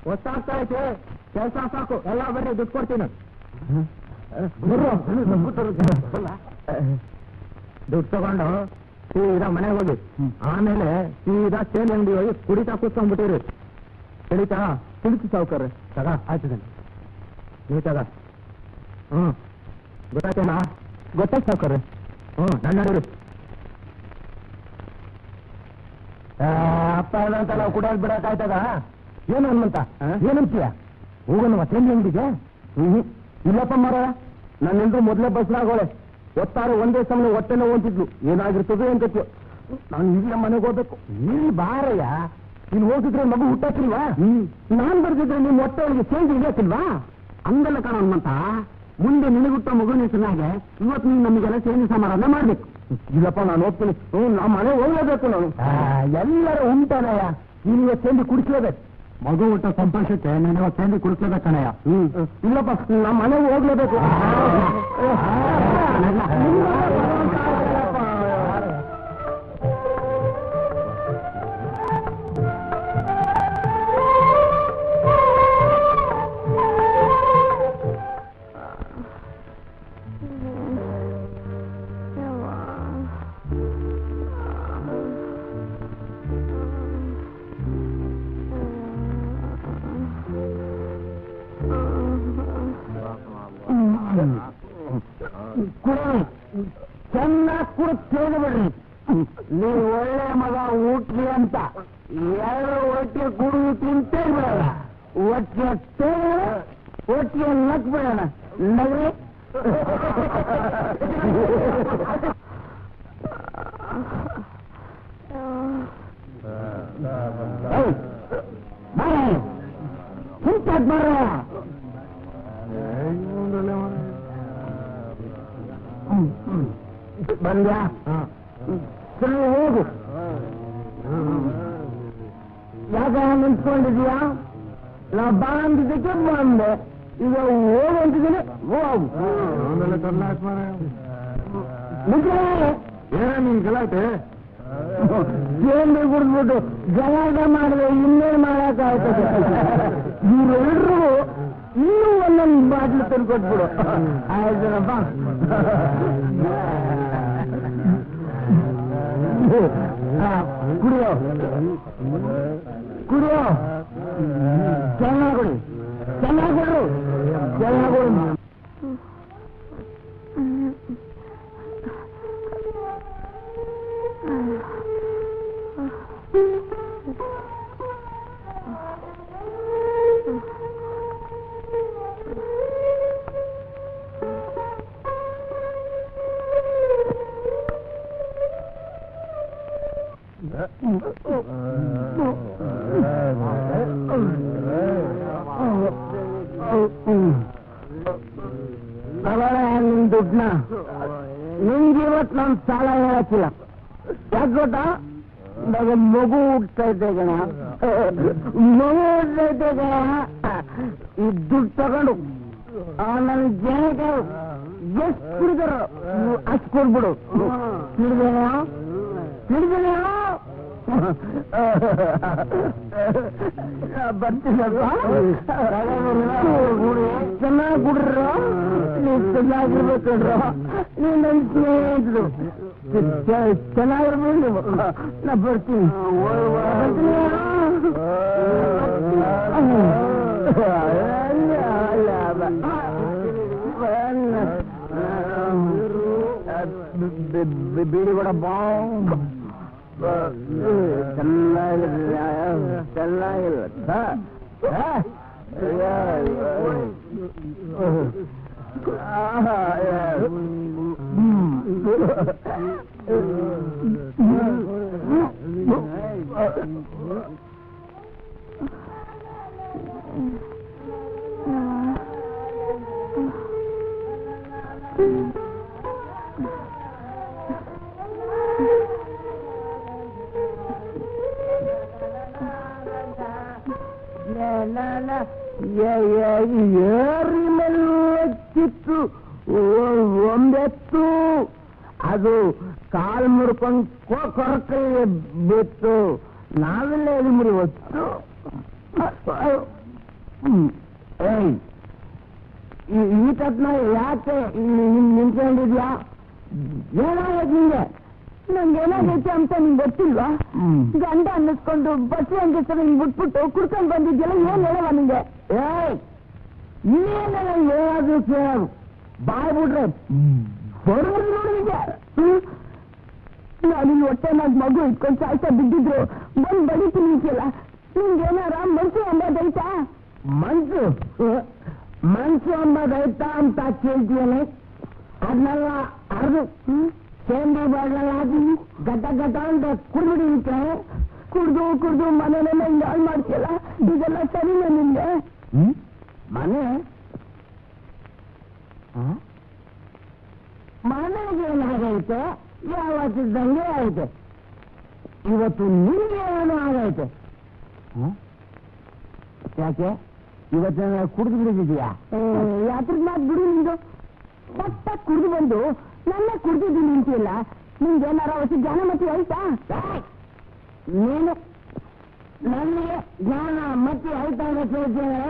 ಗೊತ್ತಾಗ್ತಾ ಐತೆ ಕೆಲಸ ಸಾಕು ಎಲ್ಲ ಬರ್ರಿ ದುಡ್ಡು ಕೊಡ್ತೀನಿ ದುಡ್ಡು ತಗೊಂಡು ಸೀದಾ ಮನೆಗೆ ಹೋಗಿ ಆಮೇಲೆ ಸೀದಾ ಚೇನ್ ಅಂಗಡಿ ಹೋಗಿ ಕುಡಿತಾ ಕೂತ್ಕೊಂಡ್ಬಿಟ್ಟಿರಿ ತಿಳಿತಾ ತಿಳಿಸಿ ಸಾವುಕಾರ ತಗ ಆಯ್ತು ನೀವು ತಗ ಗೊತ್ತಾಯ್ತೇನಾ ಗೊತ್ತಾಯ್ತು ಸಾವುಕಾರ ನನ್ನ ನೋಡಿರಿ ಅಪ್ಪ ಅಂತ ನಾವು ಕುಡಿಯೋದು ಬಿಡಕ್ಕಾಯ್ತದ ಏನು ಹನುಮಂತ ಏನಂತೀಯ ಹೋಗೋಣ ಚೇನ್ ಅಂಗಡಿಗೆ ಇಲ್ಲಪ್ಪ ಮಾರ ನನ್ನೆಲ್ಲರೂ ಮೊದಲೇ ಬಸ್ನಾಗೋಳೆ ಒತ್ತಾರೆ ಒಂದೇ ಸಮಯ ಹೊಟ್ಟೆನ ಹೊಂತಿದ್ಲು ಏನಾಗಿರ್ತದೆ ಅಂತ ನಾನು ಈಗಲೇ ಮನೆಗೆ ಹೋಗ್ಬೇಕು ಇಲ್ಲಿ ಬಾರಯ್ಯ ಇಲ್ಲಿ ಹೋಗಿದ್ರೆ ಮಗು ಹುಟ್ಟಾಕಿಲ್ವಾ ನಾನ್ ಬರ್ದಿದ್ರೆ ನಿಮ್ ಹೊಟ್ಟೆ ಒಳಗೆ ಚೇಂಜ್ ಇಳಿಯತ್ತಿಲ್ವಾ ಹಂಗಲ್ಲ ಕಾಣ ಹನುಮಂತ ಮುಂದೆ ನಿನಗುಟ್ಟ ಮಗುವಿನ ಚೆನ್ನಾಗೆ ಇವತ್ತು ನೀನು ನಮಗೆಲ್ಲ ಚೇಂಜ್ ಸಮಾರಂಭ ಮಾಡ್ಬೇಕು ಇಲ್ಲಪ್ಪ ನಾನು ಹೋಗ್ತೀನಿ ನಮ್ಮ ಮನೆ ಹೋಗ್ಲೇಬೇಕು ನಾನು ಎಲ್ಲರೂ ಉಂಟನಯ್ಯ ನೀನು ಇವತ್ತು ಚೇಂಜ್ ಕುಡಿಸ್ಲೇಬೇಕು ಮಗು ಊಟ ಸಂತೋಷಕ್ಕೆ ನೀನು ಇವತ್ತು ಚೇಂಜ್ ಕುಡಿಸ್ಲೇಬೇಕು ಕಣಯ್ಯ ಇಲ್ಲಪ್ಪ ನಮ್ಮ ಮನೆಗೆ ಹೋಗ್ಲೇಬೇಕು ಚೆನ್ನಾಗಿ ಕುಡಿದು ಬಿಡ್ರಿ ನೀವು ಒಳ್ಳೆ ಮಗ ಊಟ್ಲಿ ಅಂತ ಎರಡು ಒಟ್ಟಿಗೆ ಕುಡಿದು ತಿಂತೇ ಬಿಡಲ್ಲ ಒಟ್ಟಿಗೆ ಒಟ್ಟಿಗೆ ನಕ್ ಬಿಡೋಣ ನಗ್ರಿ ಹಿಂತಾದ್ ಮಾರ ಬಂದ್ಯಾ ಸರಿ ಹೋಗು ಯಾಕ ನಿಂತ್ಕೊಂಡಿದ್ಯಾ ನಾ ಬಾ ಅಂತಿದ್ದಕ್ಕೆ ಬಂದೆ ಈಗ ಹೋಗು ಅಂತಿದ್ದೀನಿ ಹೋಗು ಏನ ನೀನ್ ಗಲಾಟೆ ಏನ್ ಕುಡಿದ್ಬಿಟ್ಟು ಗಲಾಟೆ ಮಾಡಿದ್ರೆ ಇನ್ನೇನ್ ಮಾಡಕ್ಕಾಗ್ತದೆ ಇವರೆಲ್ಲರೂ ಇನ್ನೂ ಒಂದೊಂದು ಬಾಟ್ಲು ತಂದ್ಕೊಟ್ಬಿಡು ಆಯ್ತನಪ್ಪ ಕುಡಿಯೋ ಕುಡಿಯೋ ಚೆನ್ನಾಗಿ ಕೊಡಿ ಚೆನ್ನಾಗಿ ಕೊಡ್ರು ಚೆನ್ನಾಗಿ ಕೊಡು ನಿನ್ ದುಡ್ಡನ್ನ ನಿನ್ಗಿವತ್ತು ನಾನು ಸಾಲ ಹೇಳಕ್ಕಿಲ್ಲ ಯಾಕೆ ಗೊತ್ತಾ ಇವಾಗ ಮಗು ಹುಡ್ತಾ ಇದ್ದೆ ಗಣ ಮಗು ಹುಡ್ತಾ ಇದ್ದೆ ಗಣ ಈ ದುಡ್ಡು ತಗೊಂಡು ನನ್ನ ಜನಕ್ಕೆ ಎಷ್ಟು ಕುಡಿದಾರ ಅಷ್ಟು ಕೊಡ್ಬಿಡು ತಿಳಿದೇನೋ ತಿಳಿದೇನೋ ಬರ್ತೀನಪ್ಪ ಚೆನ್ನಾಗಿ ಕುಡ್ರ ನೀವು ಚೆನ್ನಾಗಿರ್ಬೇಕಂಡ್ರ ನೀವು ನನ್ನ ಸ್ನೇಹಿತರು ಚೆನ್ನಾಗಿರ್ಬೇಕು ನೀವು ನಾ ಬರ್ತೀನಿ ಬೀಡಿ ಕೂಡ ಬಾಂಬ್ ಚೆನ್ನಾಗಿಲ್ಲ ಏರಿ ಮೇಲಿತ್ತು ಒಂದೆತ್ತು ಅದು ಕಾಲು ಮುರ್ಕೊಂಡು ಕೊರಕೈಗೆ ಬಿತ್ತು ನಾವೆಲ್ಲ ಎಲ್ಲಿ ಮುರಿವತ್ತು ಈ ತತ್ನ ಯಾಕೆ ನಿಂತ್ಕೊಂಡಿದ್ಯಾ? ಏನಾಗೈತೆ ನಿಂಗೆ? ನಂಗೇನಾಗೈತೆ ಅಂತ ನಿಂಗೆ ಗೊತ್ತಿಲ್ವಾ? ಗಂಡ ಅನ್ನಿಸ್ಕೊಂಡು ಬಸ್ಸಿ ಅಂಗಿಸ್ತಾರೆ ನಿಂಗೆ ಬಿಟ್ಬಿಟ್ಟು ಕುಡ್ಕೊಂಡು ಬಂದಿದ್ಯಲ್ಲ, ಏನ್ ಹೇಳವ ನಿಂಗೆ? ಇನ್ನೇನ ಏನಾದ್ರೂ ಕೇಳೋದು ಬಾಯ್ ಬಿಟ್ರೆ ಬರೋದು ನೋಡಿದ್ಯಾ? ನಾನು ಹೊಟ್ಟೆ ನಾಗ್ ಮಗು ಇಟ್ಕೊಂಡು ಸಾಯ್ತಾ ಬಿದ್ದಿದ್ರು ಬಂದ್ ಬಡಿತೀನಿ ಅಂತೀಯಲ್ಲ, ನಿಂಗೇನಾರ ಮನ್ಸು ಅಂಬೋದೈತಾ? ಮನ್ಸು ಅಂಬೋದೈತಾ ಅಂತ ಕೇಳ್ತೀಯಲ್ಲ, ಅದನ್ನೆಲ್ಲ ಅರ್ದು ಸೇಂದಿ ಬಾಡ್ಲೆಲ್ಲ ಹಾಕಿ ಗಡ್ಡ ಗಡ್ಡ ಅಂತ ಕುಡ್ಬಿಡಿಂತೆ. ಕುಡ್ದು ಮನೆಯಲ್ಲೆಲ್ಲ ಹಿಂಗೆ ಹಾಳು ಮಾಡ್ತೀಯಲ್ಲ, ಇದೆಲ್ಲ ಸರಿನಾ ನಿಮ್ಗೆ? ಮನೆ ಮನೆಗೆ ಏನಾಗೈತೆ? ಯಾವತ್ತಿದ್ದಂಗೆ ಐತೆ. ಇವತ್ತು ನಿಮ್ಗೆ ಏನೋ ಆಗೈತೆ. ಯಾಕೆ ಇವತ್ತು ಕುಡಿದು ಬಿಡಿದೀಯಾ? ಯಾತ್ರ ಮಾತು ಬಿಡು ನಿಂದು. ಪಟ್ಟ ಕುಡಿದು ಬಂದು ನನ್ನ ಕುಡ್ದಿದ್ದೀನಿ ಅಂತೀಯಲ್ಲ, ನಿಮ್ಗೆ ಏನಾರ ಹೊಸ ಜ್ಞಾನ ಮತ್ತೆ ಆಯ್ತಾ? ನೀನು ನನಗೆ ಜ್ಞಾನ ಮತ್ತೆ ಆಯ್ತಾ ಅಂತ ಕೇಳ್ತೇನೆ.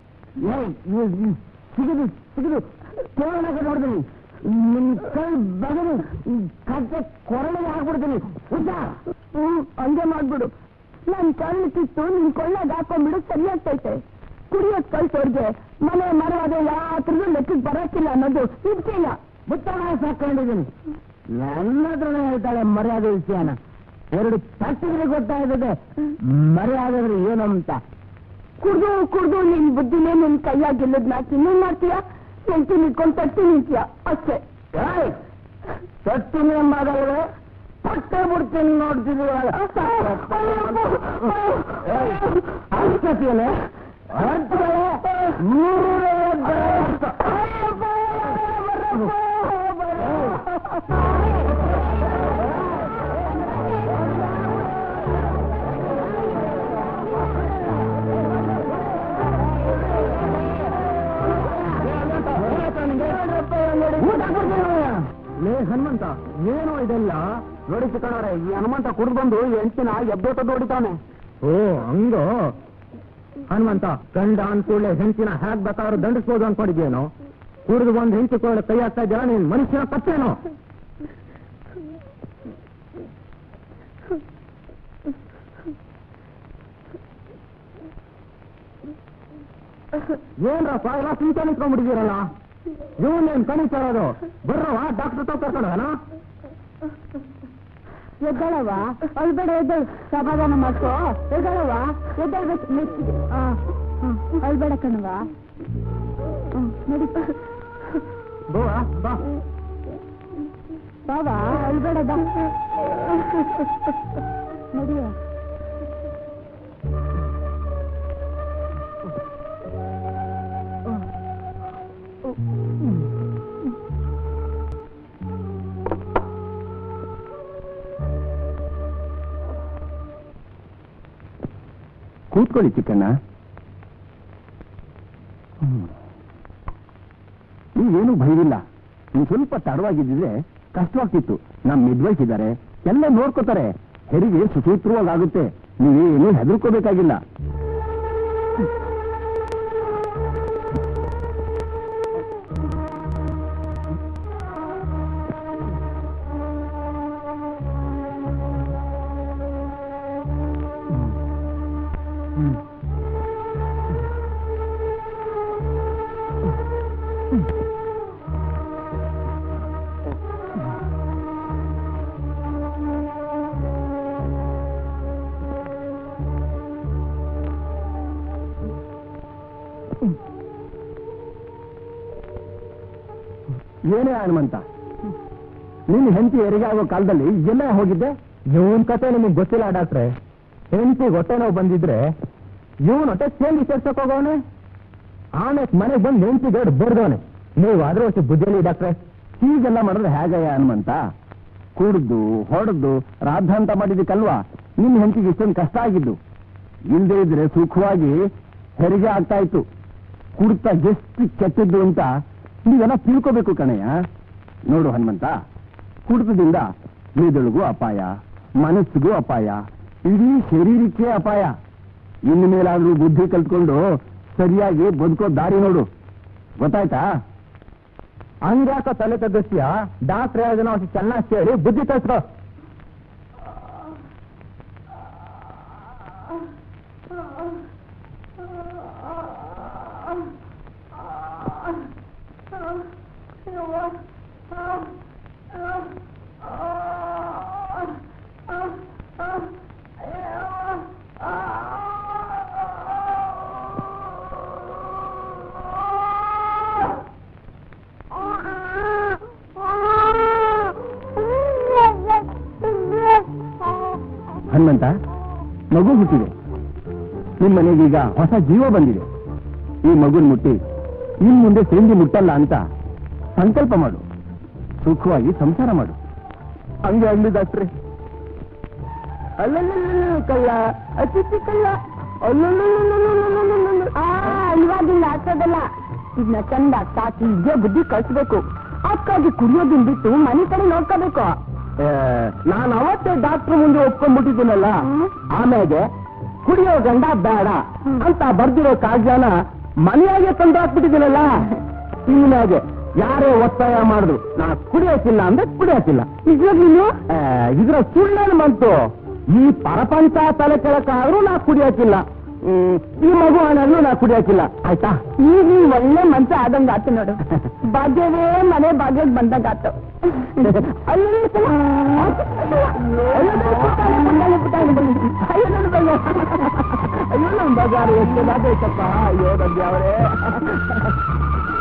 ಸಿಗುದು ಕೇಳೋಣ ನೋಡ್ತೀನಿ. ನಿಮ್ ಕೈ ಬಗದು ಕತ್ತೆ ಕೊರಳಿಗೆ ಹಾಕ್ಬಿಡ್ತೀನಿ. ಹಂಗೆ ಮಾಡ್ಬಿಡು. ನನ್ ಕಣ್ಣು ಕಿತ್ತು ನಿನ್ ಕೊಳ್ಳಾಗ ಹಾಕೊಂಡ್ಬಿಡು, ಸರಿಯಾಗ್ತೈತೆ. ಕುಡಿಯೋದ್ ಕಳ್ಸೋರ್ಗೆ ಮನೆ ಮರವಾದ ಯಾತ್ರದ್ದು ಲೆಕ್ಕಕ್ಕೆ ಬರಕ್ಕಿಲ್ಲ ಅನ್ನೋದು ಇದಕ್ಕಿಲ್ಲ. ಮುತ್ತನ ಸಾಕೊಂಡಿದ್ದೀನಿ. ನನ್ನ ಹತ್ರನೇ ಹೇಳ್ತಾಳೆ ಮರ್ಯಾದೆ ವಿಷಯನ. ಎರಡು ತಟ್ಟಿಗೆ ಗೊತ್ತಾಗ್ತದೆ ಮರ್ಯಾದೆ ಏನು ಅಂತ. ಕುಡ್ದು ನಿನ್ ಬುದ್ಧಿನೇ ನಿನ್ ಕೈಯಾಗಿಲ್ಲದ್ನ ಇನ್ನೇನ್ ಮಾಡ್ತೀಯ? ಹೆಂಡತಿ ನಿಂತ್ಕೊಂಡು ತಟ್ಟಿ ನಿಂತೀಯ ಅಷ್ಟೇ. ತಟ್ಟಿನ ಮಗಳೇ ಪಟ್ಟೆ ಬಿಡ್ತೀನಿ ನೋಡ್ತಿದ್ದೀವಿ. ಅಷ್ಟೇ ಹನುಮಂತ ಏನೋ ಇದೆಲ್ಲ ನೋಡಿ ಚಿಕ್ಕಣವ್ರೆ. ಈ ಹನುಮಂತ ಕುಡಿದು ಬಂದು ಹೆಂಡತಿನ ಎಬ್ಬೆಟ್ಟದ್ದು ಹೊಡಿತಾನೆ. ಓ ಹಂಗೋ ಹನುಮಂತ, ಗಂಡ ಅನ್ಕೂಡ್ಲೆ ಹೆಂಡತಿನ ಹ್ಯಾಕ್ ಬೇಕಾದ್ರೂ ದಂಡಿಸ್ಬೋದು ಅನ್ಕೊಂಡಿದ್ಯೇನೋ? ಕುಡಿದು ಬಂದು ಹೆಂಡತಿ ಕೊಳ್ಳೆ ಕೈ ಹಾಕ್ತಾ ಇದ್ದೀರಾ? ನೀನ್ ಮನುಷ್ಯನ ತಪ್ಪೇನೋ? ಏನ್ರಪ್ಪ ಎಲ್ಲ ಸೀಟ ನಿಂತ್ಕೊಂಡ್ಬಿಟ್ಟಿದ್ದೀರಲ್ಲ? ಇವನೇನ್ ಕಣಿತಾರೋದು? ಬರ್ರವ ಡಾಕ್ಟರ್ ತಾವ್ ಕರ್ಕೊಂಡೋಗನ? ಎದ್ದಳವ, ಅಳ್ಬೇಡ, ಎದ್ದಳು, ಸಮಾಧಾನ ಮಾಡ್ಕೋ. ಎದ್ದಳವ, ಎದ್ದಳ್ಬೇಕು. ಅಳ್ಬೇಡ ಕಣವ, ನಡಿ ಬಾ ಬಾವ, ಅಳ್ಬೇಡ ಬಾ, ನಡಿಯ. ಕೂತ್ಕೊಳ್ಳಿ ಚಿಕ್ಕಣ್ಣ. ನೀವೇನು ಭಯವಿಲ್ಲ. ನೀವು ಸ್ವಲ್ಪ ತಡವಾಗಿದ್ದಿದ್ರೆ ಕಷ್ಟವಾಗ್ತಿತ್ತು. ನಮ್ಮ ಮಿಡ್ವೈಫ್ ಇದ್ದಾರೆ, ಎಲ್ಲ ನೋಡ್ಕೋತಾರೆ. ಹೆರಿಗೆ ಸುಸೂತ್ರವಾಗುತ್ತೆ. ನೀವೇನು ಹೆದರ್ಕೋಬೇಕಾಗಿಲ್ಲ. ಏನೇ ಹನುಮಂತ, ನಿನ್ನ ಹೆಂಡತಿ ಹೆರಿಗೆ ಆಗೋ ಕಾಲದಲ್ಲಿ ಎಲ್ಲ ಹೋಗಿದ್ದೆ? ಇವನ್ ಕತೆ ನಿಮಗೆ ಗೊತ್ತಿಲ್ಲ ಡಾಕ್ಟ್ರೆ. ಹೆಂಡತಿ ಹೊಟ್ಟೆ ನೋವು ಬಂದಿದ್ರೆ ಇವನ್ ಹೊಟ್ಟೆ ಸೇರಿ ಸೇರ್ಸಕ್ ಹೋಗೋನೆ. ಆಮೇಲೆ ಮನೆಗೆ ಬಂದು ಹೆಂಡತಿ ಗಡ್ ಬರ್ದವನೆ. ನೀವು ಆದ್ರೂ ಅಷ್ಟು ಬುದ್ಧಿಯಲ್ಲಿ ಡಾಕ್ಟ್ರೆ. ಹೀಗೆಲ್ಲ ಮಾಡಿದ್ರೆ ಹೇಗಯ್ಯ ಹನುಮಂತ? ಕುಡ್ದು ಹೊಡೆದು ರಾದ್ಧಾಂತ ಮಾಡಿದಕ್ಕಲ್ವಾ ನಿನ್ನ ಹೆಂಡತಿಗೆ ಇಷ್ಟೊಂದು ಕಷ್ಟ ಆಗಿದ್ದು. ಇಲ್ಲದೆ ಇದ್ರೆ ಸುಖವಾಗಿ ಹೆರಿಗೆ ಆಗ್ತಾ ಇತ್ತು. ಕುಡ್ತಾ ಎಷ್ಟು ಕೆಟ್ಟದ್ದು ಅಂತ ನೀವೆಲ್ಲ ತಿಳ್ಕೋಬೇಕು ಕಣಯ್ಯ. ನೋಡು ಹನುಮಂತ, ಕುಡಿತದಿಂದ ಮೆದುಳಿಗೂ ಅಪಾಯ, ಮನಸ್ಸಿಗೂ ಅಪಾಯ, ಇಡೀ ಶರೀರಕ್ಕೆ ಅಪಾಯ. ಇನ್ನು ಮೇಲಾದ್ರೂ ಬುದ್ಧಿ ಕಲ್ತ್ಕೊಂಡು ಸರಿಯಾಗಿ ಬದುಕೋ ದಾರಿ ನೋಡು, ಗೊತ್ತಾಯ್ತಾ? ಹಂಗ್ಯಾಕ ತಲೆ ತಗ್ಗಿಸ್ತೀಯ? ಡಾಕ್ಟ್ರ್ ಹೇಳಿದ ಅಷ್ಟು ಚೆನ್ನಾಗಿ ಕೇಳಿ ಬುದ್ಧಿ ಕಲ್ಸ್ಕೋ. ಹನುಮಂತ, ಮಗು ಹುಟ್ಟಿದೆ. ನಿಮ್ಮ ಮನೆಗೀಗ ಹೊಸ ಜೀವ ಬಂದಿದೆ. ಈ ಮಗುನ್ ಮುಟ್ಟಿ ಇನ್ ಮುಂದೆ ಸೇಂದಿ ಮುಟ್ಟಲ್ಲ ಅಂತ ಸಂಕಲ್ಪ ಮಾಡು. ಸುಖವಾಗಿ ಸಂಸಾರ ಮಾಡು. ಹಂಗೆ ಅಂದ್ಲಿ ಡಾಕ್ಟ್ರೆ. ಅಲ್ಲಲ್ಲ ಕಳ್ಳ, ಅತಿ ಕಳ್ಳ. ಇವಾಗಿಲ್ಲ ಹಾಕೋದಲ್ಲ, ಇದನ್ನ ಚಂದ ಸಾಕಿ ಇದೇ ಬುದ್ಧಿ ಕಳ್ಸ್ಬೇಕು. ಅಕ್ಕಾಗಿ ಕುಡಿಯೋದನ್ನ ಬಿಟ್ಟು ಮನೆ ಕಡೆ ನೋಡ್ಕೋಬೇಕು. ನಾನು ಅವತ್ತೇ ಡಾಕ್ಟರ್ ಮುಂದೆ ಒಪ್ಕೊಂಡ್ಬಿಟ್ಟಿದ್ದೀನಲ್ಲ, ಆಮೇಲೆ ಕುಡಿಯೋ ಗಂಡ ಬೇಡ ಅಂತ ಬರ್ದಿರೋ ಕಾಗಜಾನ ಮನೆಯಾಗೆ ತಂದು ಹಾಕ್ಬಿಟ್ಟಿದ್ದೀನಲ್ಲ. ಹೀನಾಗೆ ಯಾರೇ ಒತ್ತಾಯ ಮಾಡಿದ್ರು ನಾ ಕುಡಿಯೋಕಿಲ್ಲ ಅಂದ್ರೆ ಕುಡಿಯೋಕಿಲ್ಲ. ನಿಜವಾಗ್ಲೂ ಇದ್ರ ಸುಳ್ಳೇನು ಬಂತು? ಈ ಪ್ರಪಂಚ ತಲೆ ಕೆಳಕಾದ್ರೂ ನಾ ಕುಡಿಯೋಕಿಲ್ಲ. ಈ ಮಗು ಹಣ್ಣಲ್ಲೂ ನಾ ಕುಡಿಯೋಕಿಲ್ಲ, ಆಯ್ತಾ? ಈಗ ಒಳ್ಳೆ ಮನ್ಸ ಆದಂಗ ಆತು ನೋಡು. ಭಾಗ್ಯವೇ ಮನೆ ಭಾಗ್ಯಕ್ಕೆ ಬಂದಾಗ ಆತು. ಅಯ್ಯೋ ನಮ್ಮ ಬಜಾರು ಎಷ್ಟು ಲಾಭ ಐತಪ್ಪ. ಅಯ್ಯೋ ನಮ್ಗೆ ಅವರೇ